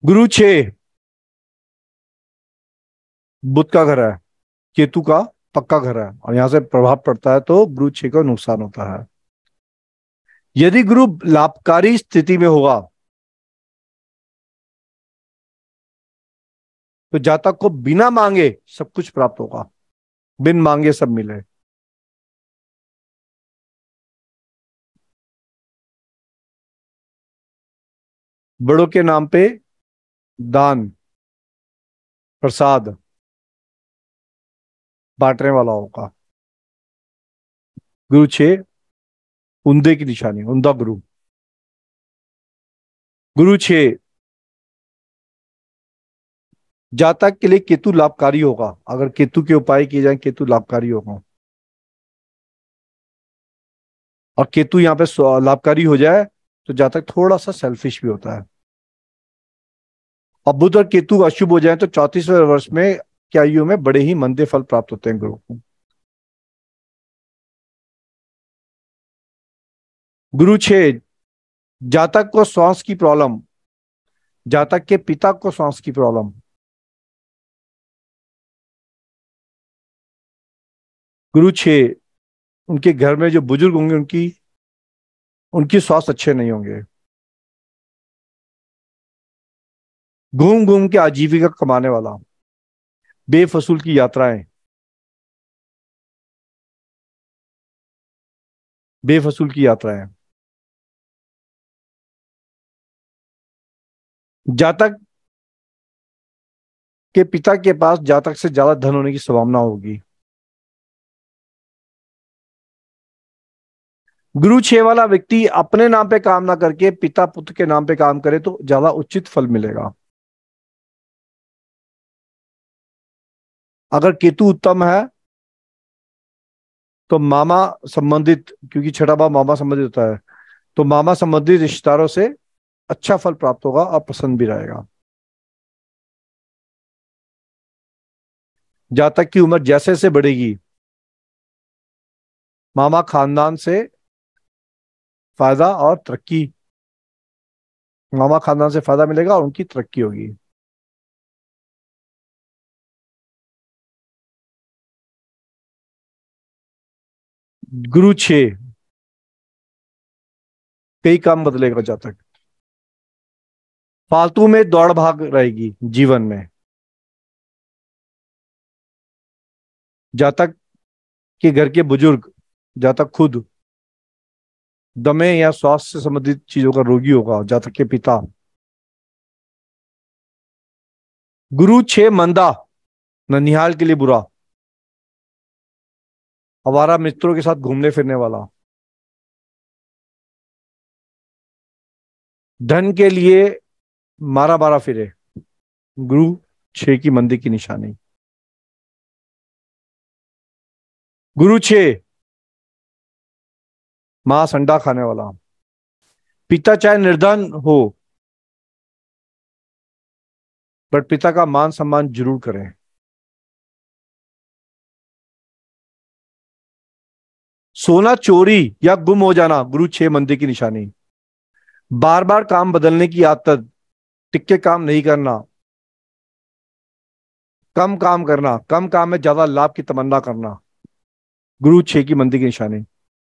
गुरु 6 बुध का घर है, केतु का पक्का घर है और यहां से प्रभाव पड़ता है तो गुरु 6 को नुकसान होता है। यदि गुरु लाभकारी स्थिति में होगा तो जातक को बिना मांगे सब कुछ प्राप्त होगा, बिन मांगे सब मिले। बड़ों के नाम पे दान प्रसाद बांटने वाला होगा। गुरु 6 उंदे की निशानी, उंदा गुरु। गुरु 6 जातक के लिए केतु लाभकारी होगा, अगर केतु के उपाय किए जाए केतु लाभकारी होगा। और केतु यहाँ पे लाभकारी हो जाए तो जातक थोड़ा सा सेल्फिश भी होता है। और बुध और केतु अशुभ हो जाए तो 34वें वर्ष में की आयु में बड़े ही मंदे फल प्राप्त होते हैं गुरु को। गुरु 6 जातक को श्वास की प्रॉब्लम, जातक के पिता को श्वास की प्रॉब्लम। गुरु 6 उनके घर में जो बुजुर्ग होंगे उनकी उनकी स्वास्थ्य अच्छे नहीं होंगे। घूम घूम के आजीविका कमाने वाला, बेफजूल की यात्राएं, बेफजूल की यात्राएं। जातक के पिता के पास जातक से ज्यादा धन होने की संभावना होगी। गुरु 6 वाला व्यक्ति अपने नाम पे काम ना करके पिता पुत्र के नाम पे काम करे तो ज्यादा उचित फल मिलेगा। अगर केतु उत्तम है तो मामा संबंधित, क्योंकि छठा भाव मामा संबंधित होता है, तो मामा संबंधित रिश्तेदारों से अच्छा फल प्राप्त होगा और पसंद भी रहेगा। जातक की उम्र जैसे जैसे बढ़ेगी मामा खानदान से फायदा और तरक्की, मामा खानदान से फायदा मिलेगा और उनकी तरक्की होगी। गुरु 6 कई काम बदलेगा जातक, फालतू में दौड़ भाग रहेगी जीवन में। जातक के घर के बुजुर्ग, जातक खुद दमे या स्वास्थ्य से संबंधित चीजों का रोगी होगा, जातक के पिता। गुरु 6 मंदा ननिहाल के लिए बुरा, आवारा मित्रों के साथ घूमने फिरने वाला, धन के लिए मारा मारा फिरे। गुरु 6 की मंदी की निशानी। गुरु 6 मांस अंडा खाने वाला, पिता चाहे निर्धन हो बट पिता का मान सम्मान जरूर करें। सोना चोरी या गुम हो जाना गुरु 6 मंदी की निशानी। बार बार काम बदलने की आदत, टिक के काम नहीं करना, कम काम करना, कम काम में ज्यादा लाभ की तमन्ना करना, गुरु 6 की मंदी की निशानी।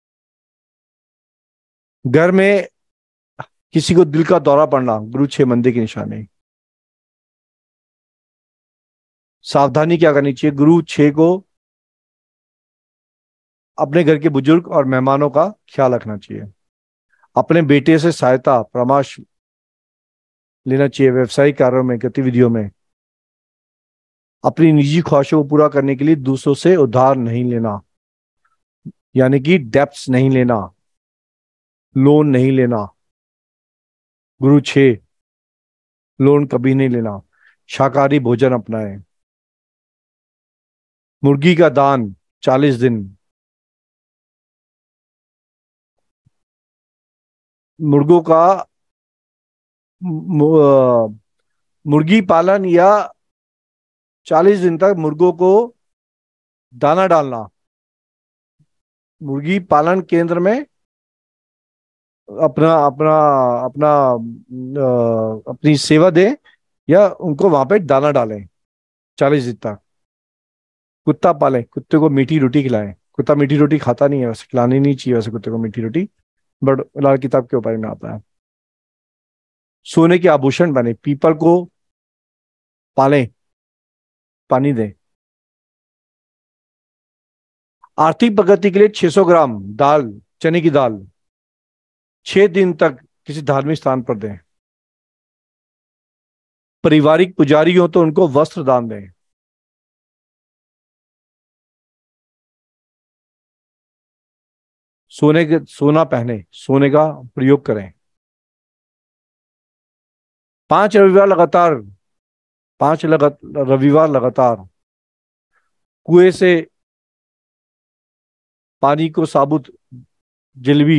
घर में किसी को दिल का दौरा पड़ना गुरु 6 मंदी की निशानी। सावधानी क्या करनी चाहिए, गुरु 6 को अपने घर के बुजुर्ग और मेहमानों का ख्याल रखना चाहिए, अपने बेटे से सहायता परामर्श लेना चाहिए व्यवसायिक कार्यों में, गतिविधियों में। अपनी निजी ख्वाहिशों को पूरा करने के लिए दूसरों से उधार नहीं लेना, यानी कि डेप्स नहीं लेना, लोन नहीं लेना। गुरु 6 लोन कभी नहीं लेना, शाकाहारी भोजन अपनाएं। मुर्गी का दान 40 दिन, मुर्गों का मुर्गी पालन या 40 दिन तक मुर्गों को दाना डालना, मुर्गी पालन केंद्र में अपना अपना अपना अपनी सेवा दें या उनको वहां पे दाना डालें 40 दिन तक। कुत्ता पालें, कुत्ते को मीठी रोटी खिलाएं। कुत्ता मीठी रोटी खाता नहीं है, वैसे खिलानी नहीं चाहिए वैसे कुत्ते को मीठी रोटी, बट लाल किताब के उपाय में आता है। सोने के आभूषण बने, पीपल को पालें, पानी दें। आर्थिक प्रगति के लिए 600 ग्राम दाल, चने की दाल 6 दिन तक किसी धार्मिक स्थान पर दें। पारिवारिक पुजारी हो तो उनको वस्त्र दान दें। सोना पहने, सोने का प्रयोग करें। 5 रविवार लगातार, 5 रविवार लगातार कुएं से पानी को साबुत जलेबी,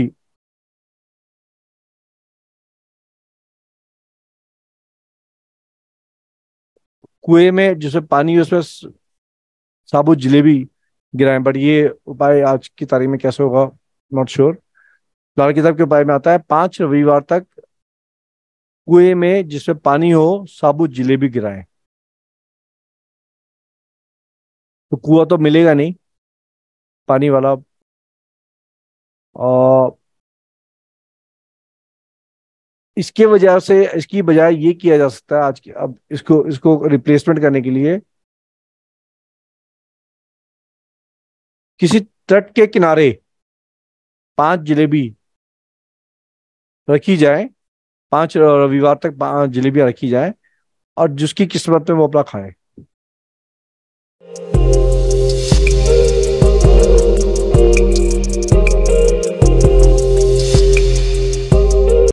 कुएं में जिसमें पानी है उसमें साबुत जलेबी गिराएं। बट ये उपाय आज की तारीख में कैसे होगा, नॉट श्योर। लाल किताब के उपाय में आता है 5 रविवार तक कुएं में जिसमें पानी हो साबुत जलेबी गिराएं। तो कुआं तो मिलेगा नहीं पानी वाला, और इसके वजह से इसकी बजाय ये किया जा सकता है आज के, अब इसको इसको रिप्लेसमेंट करने के लिए किसी तट के किनारे 5 जलेबी रखी जाए, 5 रविवार तक 5 जलेबियां रखी जाए, और जिसकी किस्मत में वो अपना खाए।